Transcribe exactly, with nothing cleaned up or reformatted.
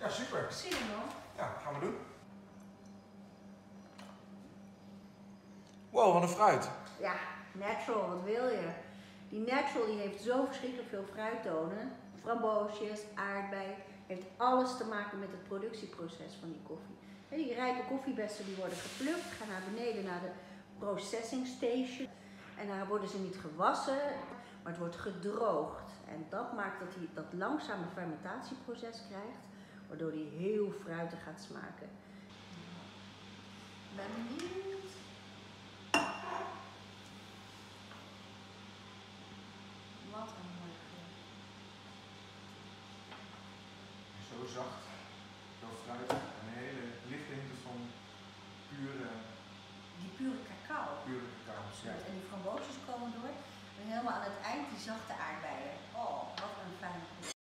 Ja, super. Zin in hoor. Ja, gaan we doen. Wow, wat een fruit. Ja, natural, wat wil je? Die natural die heeft zo verschrikkelijk veel fruittonen. Framboosjes, aardbei. Heeft alles te maken met het productieproces van die koffie. En die rijpe koffiebessen die worden geplukt, gaan naar beneden naar de processing station. En daar worden ze niet gewassen, maar het wordt gedroogd. En dat maakt dat hij dat langzame fermentatieproces krijgt, waardoor hij heel fruitig gaat smaken. Ik ben benieuwd. Wat een mooi geur. Zo zacht, zo fruitig. Een hele lichte hint van pure, Die pure cacao. pure cacao. Ja. En die framboosjes komen door. En helemaal aan het eind die zachte aardbeien. Oh, wat een fijne koffie.